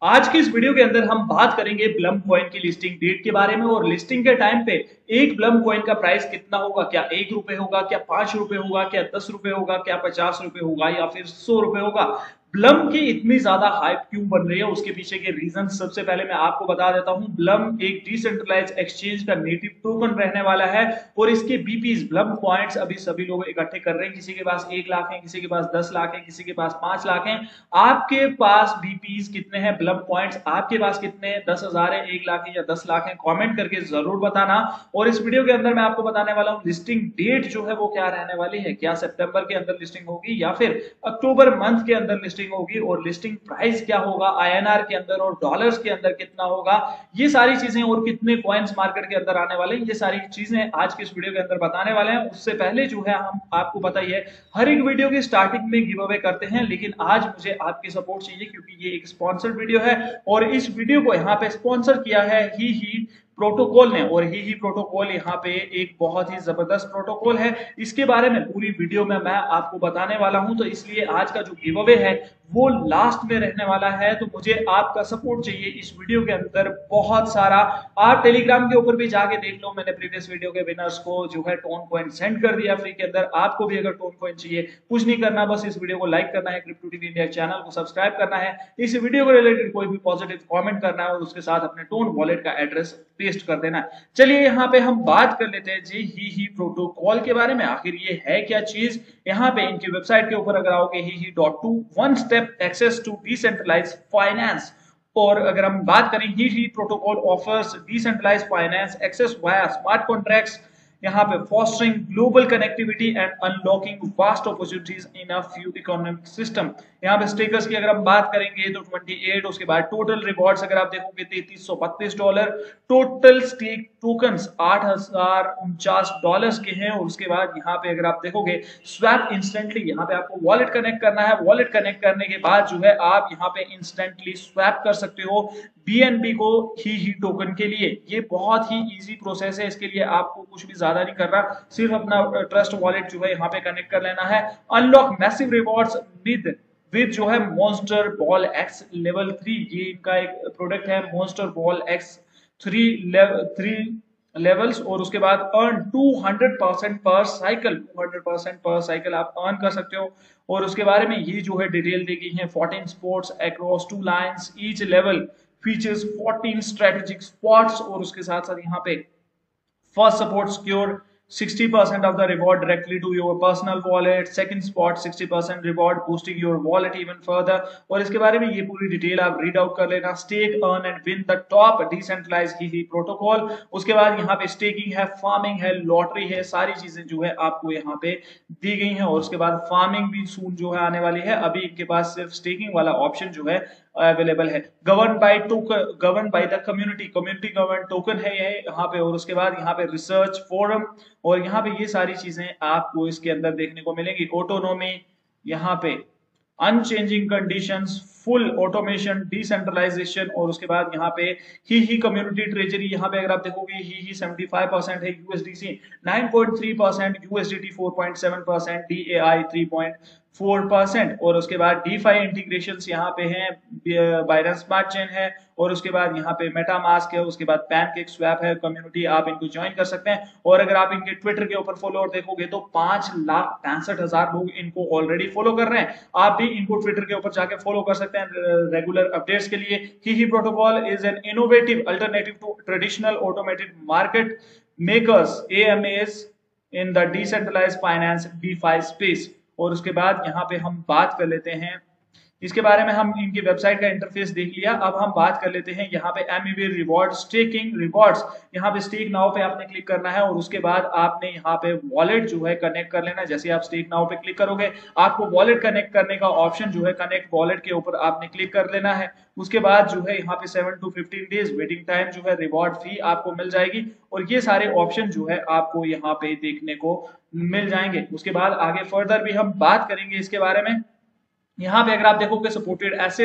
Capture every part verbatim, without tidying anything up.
आज की इस वीडियो के अंदर हम बात करेंगे ब्लम कॉइन की लिस्टिंग डेट के बारे में और लिस्टिंग के टाइम पे एक ब्लम कॉइन का प्राइस कितना होगा। क्या एक रुपए होगा, क्या पांच रुपए होगा, क्या दस रुपए होगा, क्या पचास रुपए होगा या फिर सौ रुपए होगा। ब्लम की इतनी ज्यादा हाइप क्यों बन रही है, उसके पीछे के रीजन सबसे पहले मैं आपको बता देता हूं। ब्लम एक डिसेंट्रलाइज एक्सचेंज का नेटिव टोकन रहने वाला है और इसके बीपीज ब्लम पॉइंट्स अभी सभी लोग इकट्ठे कर रहे हैं। किसी के पास एक लाख है, किसी के पास दस लाख है, किसी के पास पांच लाख है। आपके पास बीपीज कितने हैं, ब्लम पॉइंट्स आपके पास कितने हैं, दस हजार है, एक लाख है या दस लाख है, कमेंट करके जरूर बताना। और इस वीडियो के अंदर मैं आपको बताने वाला हूं लिस्टिंग डेट जो है वो क्या रहने वाली है। क्या सितंबर के अंदर लिस्टिंग होगी या फिर अक्टूबर मंथ के अंदर लिस्टिंग होगी, और लिस्टिंग प्राइस क्या होगा आईएनआर के अंदर और डॉलर्स के अंदर कितना होगा। ये सारी चीजें और कितने कॉइन्स मार्केट के अंदर आने वाले हैं, ये सारी चीजें आज के इस वीडियो के अंदर बताने वाले हैं। उससे पहले जो है हम आपको पता ही है हर एक वीडियो की स्टार्टिंग में गिव अवे करते हैं, लेकिन आज मुझे आपकी सपोर्ट चाहिए क्योंकि ये एक स्पॉन्सर्ड वीडियो है और इस वीडियो को यहाँ पे स्पॉन्सर किया है ही ही प्रोटोकॉल ने। और ही ही प्रोटोकॉल यहाँ पे एक बहुत ही जबरदस्त प्रोटोकॉल है, इसके बारे में पूरी वीडियो में मैं आपको बताने वाला हूं। तो इसलिए आज का जो गिव अवे है वो लास्ट में रहने वाला है, तो मुझे आपका सपोर्ट चाहिए इस वीडियो के अंदर बहुत सारा। आप टेलीग्राम के ऊपर भी जाके देख लो, मैंने प्रीवियस वीडियो के विनर्स को जो है टोन कॉइन सेंड कर दिया फ्री के अंदर। आपको भी अगर टोन कॉइन चाहिए, कुछ नहीं करना, बस इस वीडियो को लाइक करना है, क्रिप्टो टीवी इंडिया चैनल को सब्सक्राइब करना है, इस वीडियो को रिलेटेड कोई भी पॉजिटिव कमेंट करना है और उसके साथ अपने टोन वॉलेट का एड्रेस पेस्ट कर देना है। चलिए यहाँ पे हम बात कर लेते हैं जी ही ही प्रोटोकॉल के बारे में। आखिर ये है क्या चीज। यहाँ पे इनकी वेबसाइट के ऊपर अगर आओगे ही ही dot to one step access to decentralize finance, और अगर हम बात करें ही ही protocol offers decentralize finance access via smart contracts, यहाँ पे fostering global connectivity and unlocking vast opportunities in a few economic system. यहाँ पे स्टेकर्स की अगर हम बात करेंगे तो अट्ठाईस, उसके बाद टोटल रिवॉर्ड्स अगर आप देखोगे तैंतीस सौ बत्तीस डॉलर, टोटल स्टेक टोकन्स आठ हजार उनचास डॉलर्स के हैं। और उसके बाद यहाँ पे अगर आप देखोगे स्वैप इंस्टेंटली, यहाँ पे आपको वॉलेट कनेक्ट करना है, वॉलेट कनेक्ट करने के बाद जो है आप यहाँ पे इंस्टेंटली स्वैप कर सकते हो बीएनबी को ही ही टोकन के लिए। ये बहुत ही इजी प्रोसेस है, इसके लिए आपको कुछ भी ज्यादा नहीं करना, सिर्फ अपना ट्रस्ट वॉलेट जो है यहाँ पे कनेक्ट कर लेना है। Unlock massive rewards with with जो है monster ball X level three, ये इनका एक प्रोडक्ट है monster ball X three level three levels. और उसके बाद earn two hundred percent per cycle, two hundred percent per cycle आप अर्न कर सकते हो। और उसके बारे में ये जो है डिटेल दी गई है। Fourteen sports across two lines, each level features fourteen strategic spots. और उसके साथ साथ यहाँ पे first support secure sixty percent of the reward directly to your personal wallet, second spot sixty percent reward boosting your wallet even further। और इसके बारे में ये पूरी डिटेल आप रीड आउट कर लेना। Stake earn and win the top decentralized ही ही प्रोटोकॉल। उसके बाद यहाँ पे स्टेकिंग है, फार्मिंग है, लॉटरी है, सारी चीजें जो है आपको यहाँ पे दी गई हैं। और उसके बाद फार्मिंग भी सून जो है आने वाली है, अभी इनके पास सिर्फ स्टेकिंग वाला ऑप्शन जो है अवेलेबल है। Govern by token, govern by the community, community govern token है ये यहाँ पे। और उसके बाद यहाँ पे रिसर्च फोरम, और यहाँ पे ये सारी चीजें आपको इसके अंदर देखने को मिलेंगी। ऑटोनोमी, यहाँ पे unchanging conditions, full automation, decentralization. और उसके बाद यहाँ पे ही ही कम्युनिटी ट्रेजरी, यहाँ पे अगर आप देखोगे ही ही पचहत्तर परसेंट है, USDC nine point three percent, USDT four point seven percent, DAI three point four percent. और उसके बाद डीफाई इंटीग्रेशंस यहाँ पे हैं, बाइनेंस स्मार्ट चेन है, और उसके बाद यहाँ पे मेटामास्क है, उसके बाद पैनकेक स्वैप है, कम्युनिटी आप इनको ज्वाइन कर सकते हैं। और अगर आप इनके ट्विटर के ऊपर फॉलोअर देखोगे तो पांच लाख पैंसठ हजार लोग इनको ऑलरेडी फॉलो कर रहे हैं। आप भी इनको ट्विटर के ऊपर जाके फॉलो कर सकते हैं रेगुलर अपडेट्स के लिए। ही ही protocol is an innovative alternative to traditional automated market makers AMS in the decentralized finance DeFi space. और उसके बाद यहाँ पे हम बात कर लेते हैं इसके बारे में, हम इनकी वेबसाइट का इंटरफेस देख लिया। अब हम बात कर लेते हैं यहाँ पे एमईवी रिवॉर्ड, स्टेकिंग रिवॉर्ड्स। यहाँ पे स्टेक नाउ पे आपने क्लिक करना है और उसके बाद आपने यहाँ पे वॉलेट जो है कनेक्ट कर लेना है। जैसे आप स्टेक नाउ पे क्लिक करोगे आपको वॉलेट कनेक्ट करने का ऑप्शन जो है कनेक्ट वॉलेट के ऊपर आपने क्लिक कर लेना है। उसके बाद जो है यहाँ पे seven to fifteen days waiting time जो है, रिवॉर्ड फी आपको मिल जाएगी। और ये सारे ऑप्शन जो है आपको यहाँ पे देखने को मिल जाएंगे। उसके बाद आगे फर्दर भी हम बात करेंगे इसके बारे में। यहाँ पे अगर आप देखोगे सपोर्टेड एसेट्स,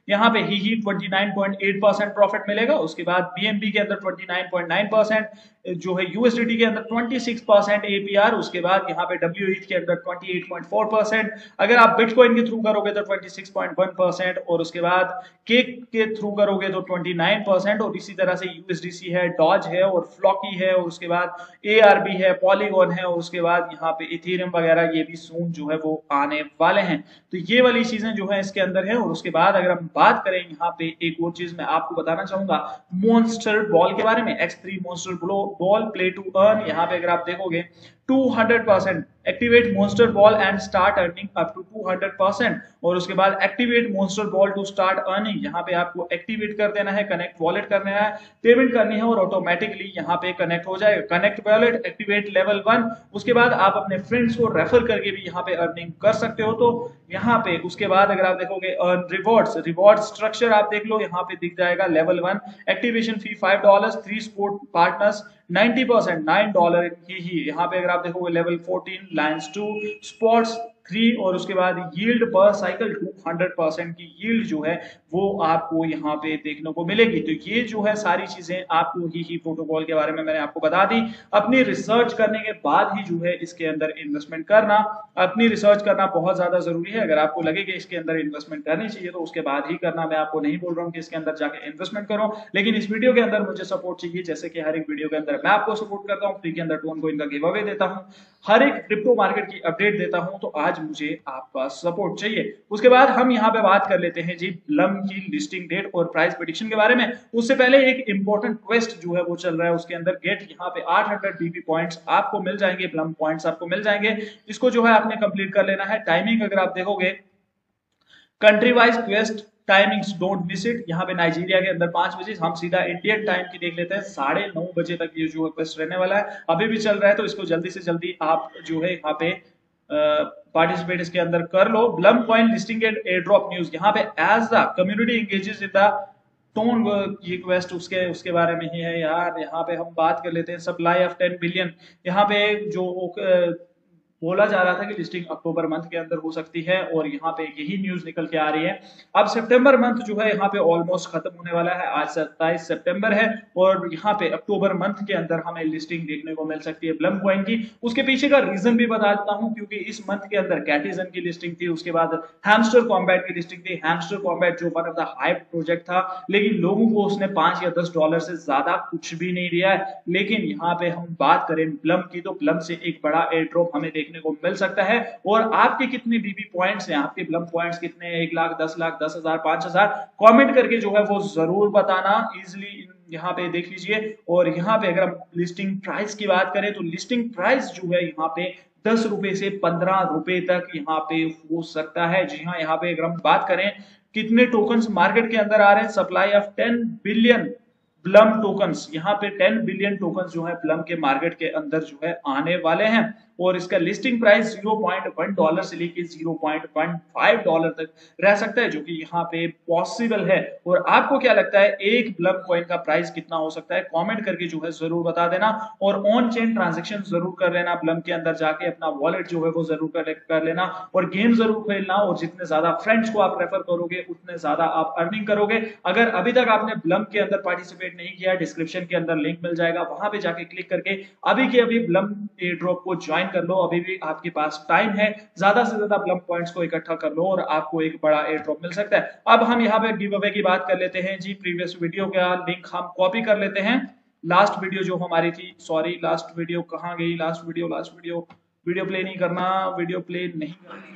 यहाँ पे ही ही twenty nine point eight percent profit मिलेगा। उसके बाद बीएनबी के अंदर twenty nine point nine percent जो है, यूएसडीटी के अंदर ट्वेंटी सिक्स परसेंट एपीआर, उसके बाद यहाँ पे डब्ल्यूईथ के अंदर twenty eight point four percent, अगर आप बिटकॉइन के थ्रू करोगे तो twenty six point one percent, और उसके बाद केक के थ्रू करोगे तो ट्वेंटी नाइन परसेंट, और इसी तरह से यूएसडीसी है, डॉज है और फ्लॉकी है, और उसके बाद एआरबी है, पॉलीगॉन है, और उसके बाद यहाँ पे इथेरियम वगैरह ये भी सून जो है वो आने वाले हैं। तो ये वाली चीजें जो है इसके अंदर है। और उसके बाद अगर हम बात करें यहाँ पे एक और चीज मैं आपको बताना चाहूंगा मॉन्स्टर बॉल के बारे में, X three monster ball play to earn. यहाँ पे अगर आप देखोगे two hundred percent activate monster ball and start earning up to two hundred percent, और उसके बाद activate monster ball to start earning. यहाँ पे आपको एक्टिवेट कर देना है, कनेक्ट वॉलेट करना है, पेमेंट करनी है और ऑटोमेटिकली यहाँ पे कनेक्ट हो जाएगा। Connect wallet activate level one. उसके बाद आप अपने फ्रेंड्स को रेफर करके भी यहाँ पे अर्निंग कर सकते हो। तो यहाँ पे उसके बाद अगर आप देखोगे अर्न रिवॉर्ड्स, रिवॉर्ड स्ट्रक्चर आप देख लो, यहाँ पे दिख जाएगा level one activation fee five dollar, three sport partners ninety percent nine dollar ही ही। यहाँ पे अगर आप देखोगे level fourteen lines two sports three, और उसके बाद yield per cycle two hundred percent की यील्ड जो है वो आपको यहाँ पे देखने को मिलेगी। तो ये जो है सारी चीजें आपको ही ही प्रोटोकॉल के बारे में मैंने आपको बता दी। अपनी रिसर्च करने के बाद ही जो है इसके अंदर इन्वेस्टमेंट करना, अपनी रिसर्च करना बहुत ज्यादा जरूरी है। अगर आपको लगे कि इसके अंदर इन्वेस्टमेंट करनी चाहिए तो उसके बाद ही करना। मैं आपको नहीं बोल रहा हूँ कि इसके अंदर जाके इन्वेस्टमेंट करो, लेकिन इस वीडियो के अंदर मुझे सपोर्ट चाहिए, जैसे कि हर एक वीडियो के अंदर मैं आपको सपोर्ट करता हूँ, फ्री के अंदर टोन कोइन का गिव अवे देता हूँ, हर एक क्रिप्टो मार्केट की अपडेट देता हूं। तो आज मुझे आपका सपोर्ट चाहिए। उसके बाद हम यहां पे बात कर लेते हैं जी ब्लम की लिस्टिंग डेट और प्राइस प्रेडिक्शन के बारे में। उससे पहले एक इंपॉर्टेंट क्वेस्ट जो है वो चल रहा है, उसके अंदर गेट यहाँ पे आठ हंड्रेड बीबी पॉइंट्स आपको मिल जाएंगे, ब्लम पॉइंट्स आपको मिल जाएंगे। इसको जो है आपने कंप्लीट कर लेना है। टाइमिंग अगर आप देखोगे country wise quest timings, don't miss it. यहाँ पे नाइजीरिया के अंदर पांच बजे, हम सीधा इंडियन टाइम की देख लेते हैं, साढ़े नौ बजे तक ये जो क्वेस्ट रहने वाला है, अभी भी चल रहा है। तो इसको जल्दी से जल्दी आप जो है यहाँ पे पार्टिसिपेट इसके अंदर कर लो। Blum coin listing and airdrop news, यहाँ पे as the community engages in the TON ये क्वेस्ट उसके उसके बारे में ही है यार। यहाँ पे हम बात कर लेते हैं सप्लाई ऑफ टेन बिलियन। यहाँ पे जो बोला जा रहा था कि लिस्टिंग अक्टूबर मंथ के अंदर हो सकती है, और यहाँ पे यही न्यूज निकल के आ रही है। अब सितंबर मंथ जो है यहाँ पे ऑलमोस्ट खत्म होने वाला है, आज सत्ताईस सितंबर है, और यहाँ पे अक्टूबर मंथ के अंदर हमें लिस्टिंग देखने को मिल सकती है ब्लम कॉइन की। उसके पीछे का रीजन भी बता देता हूँ, क्योंकि इस मंथ के अंदर कैटिजन की लिस्टिंग थी, उसके बाद हैमस्टर कॉम्बैट की लिस्टिंग थी। हैमस्टर कॉम्बैट जो one of the hype project था, लेकिन लोगों को उसने पांच या दस डॉलर से ज्यादा कुछ भी नहीं दिया है। लेकिन यहाँ पे हम बात करें ब्लम की, तो ब्लम से एक बड़ा एयर ड्रॉप हमें देखने को मिल सकता है। और आपके कितने बीबी पॉइंट्स हैं, आपके ब्लम पॉइंट्स कितने हैं, एक लाख, दस लाख, दस हजार, पांच हजार, कमेंट करके जो है वो जरूर बताना। इजिली यहाँ पे देख लीजिए। और यहाँ पे अगर हम लिस्टिंग प्राइस की बात करें, तो लिस्टिंग प्राइस जो है यहाँ पे दस रुपए से पंद्रह रुपए तक यहाँ पे हो सकता है। जी हाँ, यहाँ पे अगर हम बात करें कितने टोकन्स मार्केट के अंदर आ रहे हैं, supply of ten billion Blum tokens, यहाँ पे टेन बिलियन टोकन्स जो है ब्लम के मार्केट के अंदर जो है आने वाले हैं। और इसका listing price zero point one dollar से लेके zero point one five dollar तक रह सकता है, जो कि यहाँ पे पॉसिबल है। और आपको क्या लगता है एक ब्लम कॉइन का प्राइस कितना हो सकता है, कमेंट करके जो है जरूर बता देना। और ऑन चेन ट्रांजैक्शन जरूर कर लेना, ब्लम के अंदर जाके अपना वॉलेट जो है वो जरूर कलेक्ट कर लेना, और गेम जरूर खेलना। और जितने ज्यादा फ्रेंड्स को आप रेफर करोगे उतने ज्यादा आप अर्निंग करोगे। अगर अभी तक आपने ब्लम के अंदर पार्टिसिपेट नहीं किया, डिस्क्रिप्शन के अंदर लिंक मिल जाएगा, वहां पे जाके क्लिक करके अभी के अभी ब्लम एयर ड्रॉप को ज्वाइन कर लो। अभी भी आपके पास टाइम है, ज्यादा से ज्यादा ब्लम पॉइंट्स को इकट्ठा कर लो और आपको एक बड़ा एयर ड्रॉप मिल सकता है। अब हम यहाँ पे गिव अवे की बात कर लेते हैं जी। प्रीवियस वीडियो का लिंक हम कॉपी कर लेते हैं। लास्ट वीडियो जो हमारी थी, सॉरी लास्ट वीडियो कहाँ गई, last video last video video play नहीं करना, वीडियो प्ले नहीं करना।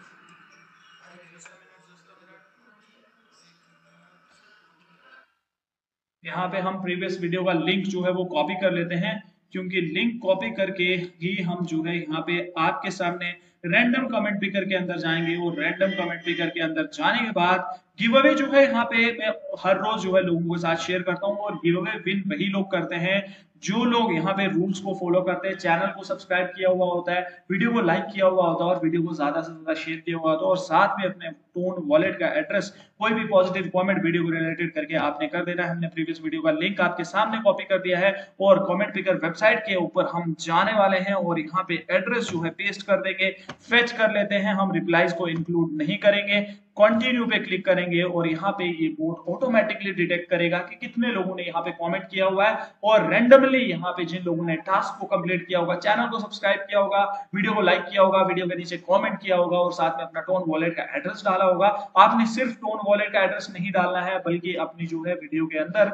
यहाँ पे हम प्रीवियस वीडियो का लिंक जो है वो कॉपी कर लेते हैं, क्योंकि लिंक कॉपी करके ही हम जो है यहाँ पे आपके सामने रैंडम कमेंट पिकर के अंदर जाएंगे। और रैंडम कमेंट पिकर के अंदर जाने के बाद गिव अवे जो है यहाँ पे मैं हर रोज जो है लोगों के साथ शेयर करता हूँ। और गिव अवे विन वही लोग करते हैं जो लोग यहाँ पे रूल्स को फॉलो करते हैं, चैनल को सब्सक्राइब किया हुआ होता है, वीडियो को लाइक किया हुआ होता है, और वीडियो को ज्यादा से ज्यादा शेयर किया हुआ होता है, और साथ में अपने टोन वॉलेट का एड्रेस, कोई भी पॉजिटिव कमेंट वीडियो को रिलेटेड करके आपने कर देना है। हमने प्रीवियस वीडियो का लिंक आपके सामने कॉपी कर दिया है, और कमेंट पिकर वेबसाइट के ऊपर हम जाने वाले हैं और यहाँ पे एड्रेस जो है पेस्ट कर देंगे। फेच कर लेते हैं, हम रिप्लाईज को इंक्लूड नहीं करेंगे, कंटिन्यू पे क्लिक करेंगे और यहाँ पे ये बोट ऑटोमेटिकली डिटेक्ट करेगा कि कितने लोगों ने यहाँ पे कमेंट किया हुआ है और रैंडमली यहाँ पे जिन लोगों ने टास्क को कंप्लीट किया होगा, चैनल को सब्सक्राइब किया होगा, वीडियो को लाइक किया होगा, वीडियो के नीचे कमेंट किया होगा और साथ में अपना टोन वॉलेट का एड्रेस डाला होगा। आपने सिर्फ टोन वॉलेट का एड्रेस नहीं डालना है बल्कि अपनी जो है वीडियो के अंदर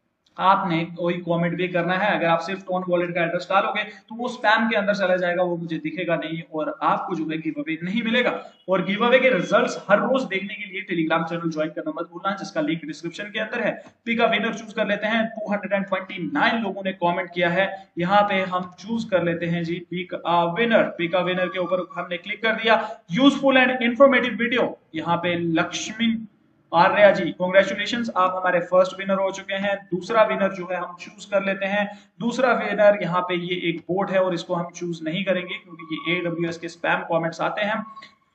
आपने कोई कमेंट भी करना है। अगर आप सिर्फ टोन वॉलेट का एड्रेस डालोगे तो वो स्पैम के अंदर चला जाएगा, वो मुझे दिखेगा नहीं और आपको जो है गिव अवे नहीं मिलेगा। और गिव अवे के रिजल्ट्स हर रोज देखने के लिए टेलीग्राम चैनल ज्वाइन करना मत भूलना, जिसका लिंक डिस्क्रिप्शन के अंदर है। पिक अ विनर चूज कर लेते हैं। दो सौ उनतीस लोगों ने कमेंट किया है, यहाँ पे हम चूज कर लेते हैं जी pick a winner. Pick a winner के ऊपर हमने क्लिक कर दिया। यूजफुल एंड इंफॉर्मेटिव वीडियो, यहाँ पे लक्ष्मी आर्या जी कॉन्ग्रेचुलेशंस, आप हमारे फर्स्ट विनर हो चुके हैं। दूसरा विनर जो है हम चूज कर लेते हैं। दूसरा विनर यहाँ पे ये एक बोट है और इसको हम चूज नहीं करेंगे क्योंकि ये एडब्ल्यूएस के स्पैम कमेंट्स आते हैं।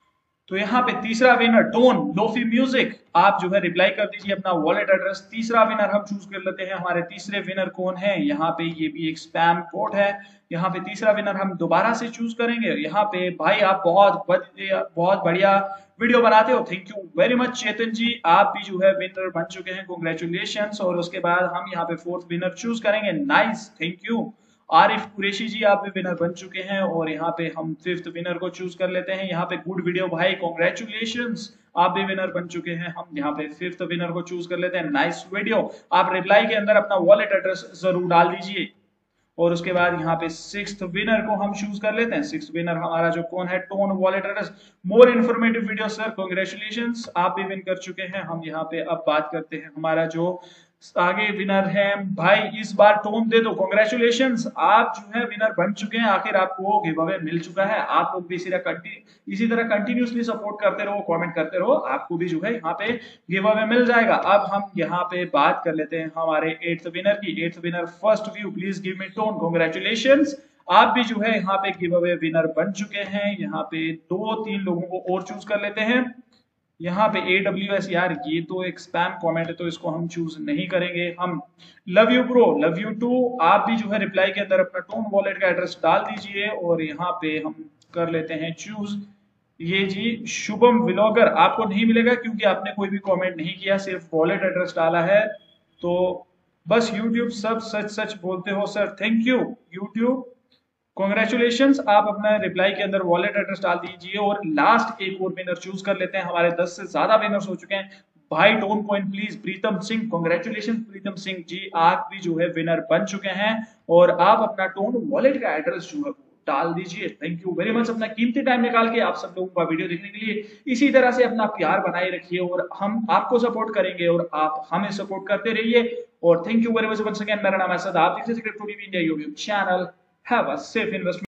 तो यहाँ पे तीसरा विनर टोन लोफी म्यूजिक, आप जो है रिप्लाई कर दीजिए अपना वॉलेट एड्रेस। तीसरा विनर हम चूज कर लेते हैं। हमारे तीसरे विनर कौन है, यहाँ पे ये भी एक स्पैम कोड है। यहाँ पे तीसरा विनर हम दोबारा से चूज करेंगे। यहाँ पे भाई आप बहुत बढ़िया बहुत बढ़िया वीडियो बनाते हो, thank you very much Chetan ji, आप भी जो है विनर बन चुके हैं, कॉन्ग्रेचुलेशंस। और उसके बाद हम यहाँ पे फोर्थ विनर चूज करेंगे, nice thank you. Arif Qureshi ji आप भी विनर बन चुके हैं और यहाँ पे हम फिफ्थ विनर को चूज कर लेते हैं। यहाँ पे गुड वीडियो भाई कॉन्ग्रेचुलेशंस, आप भी विनर बन चुके हैं। हम यहाँ पे फिफ्थ विनर को चूज कर लेते हैं, नाइस वीडियो। आप रिप्लाई के अंदर अपना वॉलेट एड्रेस जरूर डाल दीजिए। और उसके बाद यहाँ पे सिक्स्थ विनर को हम चूज कर लेते हैं। सिक्स्थ विनर हमारा जो कौन है, TON wallet address. More informative video sir, congratulations, आप भी विन कर चुके हैं। हम यहाँ पे अब बात करते हैं हमारा जो आगे विनर है भाई, इस बार टोन दे दो, कॉन्ग्रेचुलेशंस, आप जो है विनर बन चुके हैं। आखिर आपको गिव अवे मिल चुका है। आप लोग भी इसी तरह कंटिन्यू इसी तरह कंटिन्यूसली सपोर्ट करते रहो, कमेंट करते रहो, आपको भी जो है यहाँ पे गिव अवे मिल जाएगा। अब हम यहाँ पे बात कर लेते हैं हमारे एट्थ विनर की। Eighth winner first view, please give me TON, congratulations, आप भी जो है यहाँ पे गिव अवे विनर बन चुके हैं। यहाँ पे दो तीन लोगों को और चूज कर लेते हैं। यहाँ पे A W S, यार ये तो एक स्पैम कमेंट है तो इसको हम चूज नहीं करेंगे। हम love you bro, love you too, आप भी जो है रिप्लाई के अंदर अपना टोन वॉलेट का एड्रेस डाल दीजिए और यहाँ पे हम कर लेते हैं चूज। ये जी शुभम व्लॉगर, आपको नहीं मिलेगा क्योंकि आपने कोई भी कमेंट नहीं किया, सिर्फ वॉलेट एड्रेस डाला है। तो बस यूट्यूब सब सच सच बोलते हो sir, thank you YouTube, congratulations, आप अपना रिप्लाई के अंदर वॉलेट एड्रेस डाल दीजिए। और लास्ट एक और विनर चूज कर लेते हैं। हमारे दस से ज्यादा विनर्स हो चुके हैं भाई। TON point please, Pritam Singh, congratulation Pritam Singh ji, आप भी जो है विनर बन चुके हैं और आप अपना टोन वॉलेट का एड्रेस जो है डाल दीजिए। थैंक यू वेरी मच, अपना कीमती टाइम निकाल के आप सब लोगों का वीडियो देखने के लिए। इसी तरह से अपना प्यार बनाए रखिए और हम आपको सपोर्ट करेंगे और आप हमें सपोर्ट करते रहिए। और thank you very much once again, मेरा नाम है सदा, आप देख रहे हैं crypto TV India YouTube channel. Have a safe investment.